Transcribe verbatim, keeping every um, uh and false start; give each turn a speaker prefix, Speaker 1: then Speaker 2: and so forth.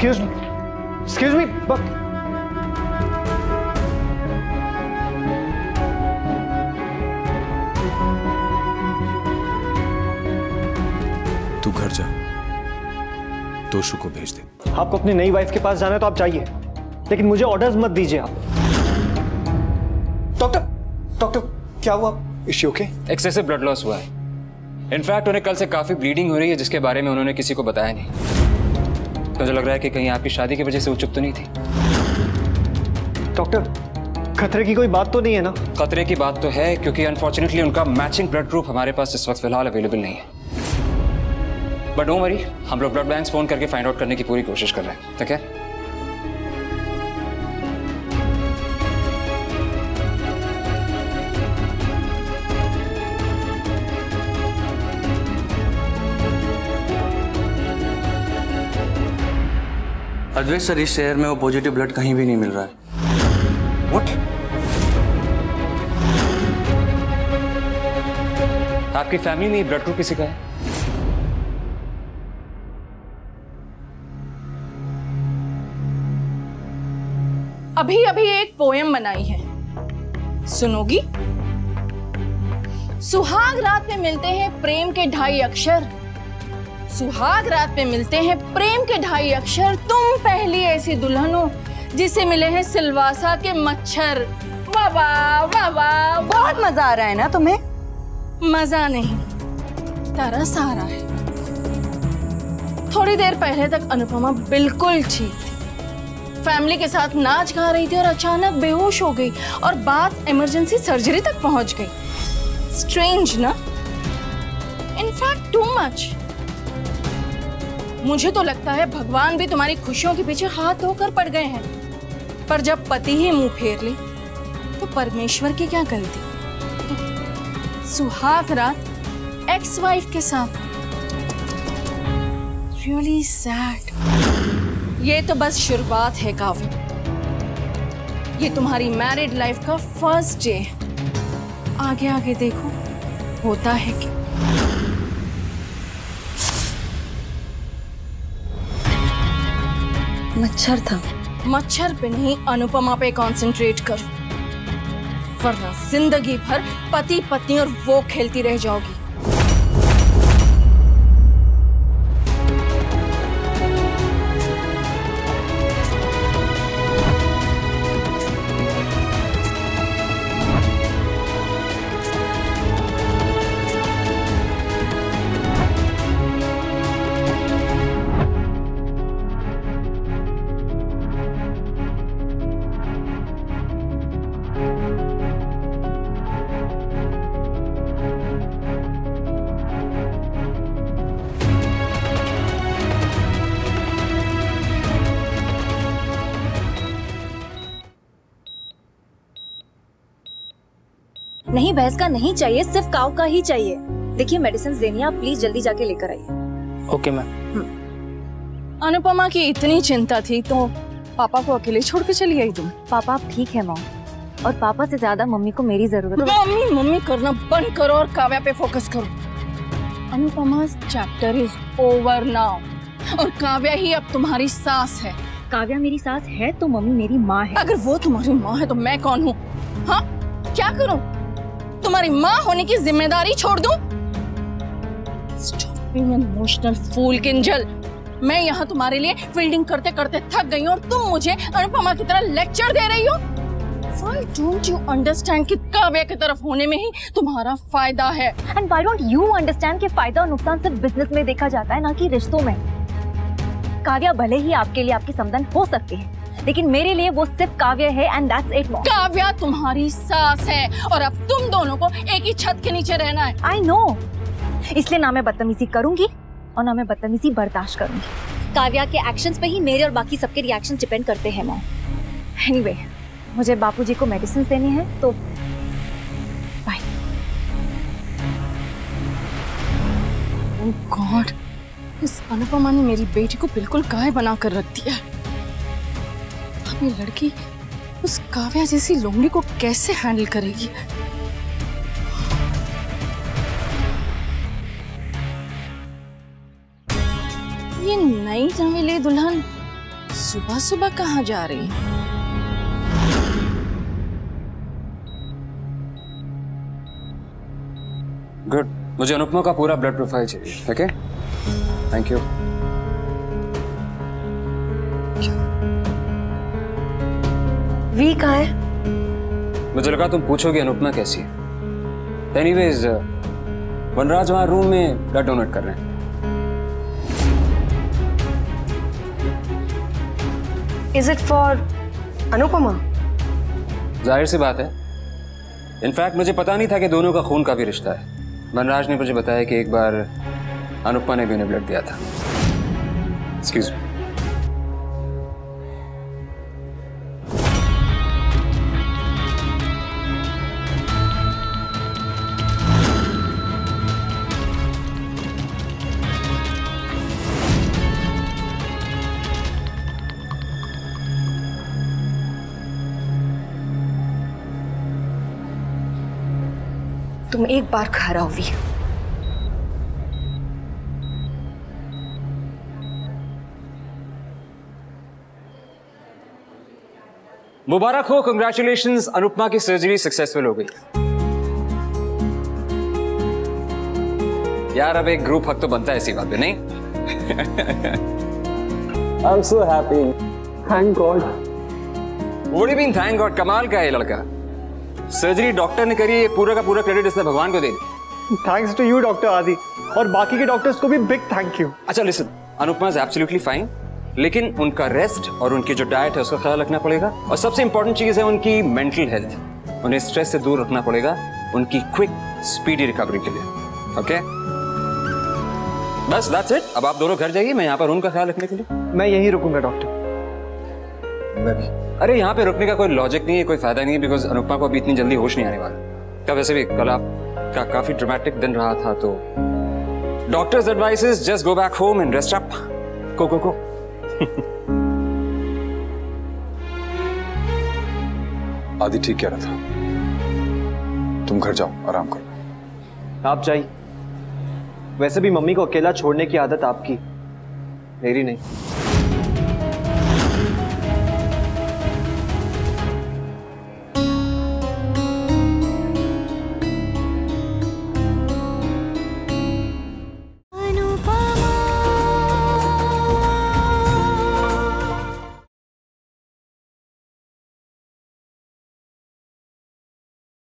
Speaker 1: Excuse me. Excuse me. But...
Speaker 2: तू घर जा, तोशु को भेज दे।
Speaker 1: आपको अपनी नई वाइफ के पास जाना है तो आप जाइए, लेकिन मुझे ऑर्डर्स मत दीजिए आप।
Speaker 3: डॉक्टर, डॉक्टर क्या हुआ? Is she okay?
Speaker 4: Excessive blood loss हुआ है। इनफैक्ट उन्हें कल से काफी ब्लीडिंग हो रही है, जिसके बारे में उन्होंने किसी को बताया नहीं। तो मुझे लग रहा है कि कहीं आपकी शादी की वजह से वो चुप तो नहीं थी।
Speaker 1: डॉक्टर, खतरे की कोई बात तो नहीं है ना?
Speaker 4: खतरे की बात तो है, क्योंकि अनफॉर्चुनेटली उनका मैचिंग ब्लड ग्रुप हमारे पास इस वक्त फिलहाल अवेलेबल नहीं है। बट डोंट वरी, हम लोग ब्लड बैंक फोन करके फाइंड आउट करने की पूरी कोशिश कर रहे हैं। ठीक है?
Speaker 3: अद्वैत सर, इस शहर में वो पॉजिटिव ब्लड कहीं भी नहीं मिल रहा है। व्हाट?
Speaker 4: आपकी फैमिली में ब्लड ग्रुप किसी का है?
Speaker 5: अभी अभी एक पोएम बनाई है, सुनोगी? सुहाग रात में मिलते हैं प्रेम के ढाई अक्षर, सुहाग रात में मिलते हैं प्रेम के ढाई अक्षर, तुम पहली ऐसी दुल्हन हो जिसे मिले हैं सिलवासा के मच्छर। वाह वाह वाह वाह,
Speaker 6: बहुत मजा आ रहा है ना तुम्हें?
Speaker 5: मजा नहीं, तरस आ रहा है। थोड़ी देर पहले तक अनुपमा बिल्कुल ठीक थी, फैमिली के साथ नाच गा रही थी और अचानक बेहोश हो गई और बात इमरजेंसी सर्जरी तक पहुंच गई। स्ट्रेंज ना? In fact too much. मुझे तो लगता है भगवान भी तुम्हारी खुशियों के पीछे हाथ धोकर पड़ गए हैं। पर जब पति ही मुंह फेर ले तो परमेश्वर की क्या गलती? सुहाग रात एक्स वाइफ के साथ, रियली सैड। ये तो बस शुरुआत है काव्य, ये तुम्हारी मैरिड लाइफ का फर्स्ट डे है। आगे आगे देखो होता है क्या।
Speaker 6: मच्छर था।
Speaker 5: मच्छर पे नहीं, अनुपमा पे कंसंट्रेट करो, वरना जिंदगी भर पति पत्नी और वो खेलती रह जाओगी।
Speaker 7: नहीं, भैंस का नहीं चाहिए, सिर्फ काऊ का ही चाहिए। देखिए मेडिसिन देनी है, आप प्लीज जल्दी जाके लेकर आइए।
Speaker 3: Okay ma'am.
Speaker 5: अनुपमा की इतनी चिंता थी तो पापा को अकेले छोड़ के चली आई तुम?
Speaker 7: पापा आप ठीक है मॉम, और पापा से ज्यादा मम्मी को मेरी जरूरत है।
Speaker 5: मम्मी मम्मी करना बंद करो और काव्या पे फोकस करो। Anupama chapter is over now, और काव्या ही अब तुम्हारी सास है।
Speaker 7: काव्या मेरी सास है तो मम्मी मेरी माँ है।
Speaker 5: अगर वो तुम्हारी माँ है तो मैं कौन हूँ? हाँ, क्या करूँ? तुम्हारी माँ होने की जिम्मेदारी छोड़ दूं? Stop being an emotional fool, Kinjal. मैं यहाँ तुम्हारे लिए फील्डिंग करते करते थक गई हूँ और तुम मुझे अनुपमा की तरह लेक्चर दे रही हो। Why don't you understand कि काव्या की तरफ होने में ही तुम्हारा फायदा है?
Speaker 7: And why don't you understand कि फायदा और नुकसान सिर्फ बिजनेस में देखा जाता है, ना कि रिश्तों में। काव्या भले ही आपके लिए आपकी समधन हो सकती है, लेकिन मेरे लिए वो सिर्फ काव्या है, and that's it mom.
Speaker 5: Kavya तुम्हारी सास है और अब तुम दोनों को एक ही छत के नीचे रहना है।
Speaker 7: आई नो, इसलिए ना मैं बदतमीजी करूंगी और ना मैं बदतमीजी बर्दाश्त करूंगी। काव्या के एक्शंस पे ही मेरे और बाकी सबके रिएक्शन डिपेंड करते हैं मॉम। एनीवे, मुझे बापूजी को मेडिसिन देनी है तो बाय।
Speaker 5: ओह गॉड, इस अनुपमा ने मेरी बेटी को बिल्कुल गाय बना कर रख दिया है। अब ये लड़की उस काव्या जैसी लोमड़ी को कैसे हैंडल करेगी? ये नई नवेली दुल्हन सुबह सुबह कहाँ जा रही है?
Speaker 4: गुड, मुझे अनुपमा का पूरा ब्लड प्रोफाइल चाहिए। Okay, thank you.
Speaker 6: वी कहाँ है?
Speaker 4: मुझे लगा तुम पूछोगे अनुपमा कैसी है। एनीवेज, वनराज वहां रूम में ब्लड डोनेट कर रहे हैं।
Speaker 6: Is it for Anupama?
Speaker 4: जाहिर सी बात है। इनफैक्ट मुझे पता नहीं था कि दोनों का खून का भी रिश्ता है। वनराज ने मुझे बताया कि एक बार अनुपमा ने भी उन्हें ब्लड दिया था। Excuse me.
Speaker 6: तुम एक बार खड़ा हो वी।
Speaker 4: मुबारक हो, कंग्रेचुलेशंस, अनुपमा की सर्जरी सक्सेसफुल हो गई। यार अब एक ग्रुप हक तो बनता है इसी बात पे, नहीं?
Speaker 8: I'm so happy. Thank God.
Speaker 4: What do you mean thank God? कमाल का है लड़का। सर्जरी डॉक्टर ने करी, पूरा का पूरा क्रेडिट इसने भगवान को दे दी।
Speaker 1: Thanks to you doctor Adi, और बाकी के डॉक्टर्स को भी बिग थैंक यू।
Speaker 4: अच्छा listen, Anupama is absolutely fine, लेकिन उनका रेस्ट और उनकी जो डाइट है उसका ख्याल रखना पड़ेगा। और सबसे इंपॉर्टेंट चीज है उनकी मेंटल हेल्थ, उन्हें स्ट्रेस से दूर रखना पड़ेगा उनकी क्विक स्पीडी रिकवरी के लिए। ओके, बस दैट्स इट। अब आप दोनों घर जाइए, मैं यहाँ पर उनका ख्याल रखने के लिए।
Speaker 1: मैं यहीं रुकूंगा डॉक्टर।
Speaker 2: मैं भी।
Speaker 4: अरे यहाँ पे रुकने का कोई लॉजिक नहीं है, कोई फायदा नहीं है, बिकॉज अनुपमा को अभी इतनी जल्दी होश नहीं आने वाला। क्या वैसे भी कल आपका काफी ड्रामेटिक दिन रहा था, तो doctors advice is just go back home and rest up. Go go go.
Speaker 2: Adi ठीक कह रहा था, तुम घर जाओ, आराम करो।
Speaker 1: आप जाइए। वैसे भी मम्मी को अकेला छोड़ने की आदत आपकी, मेरी नहीं।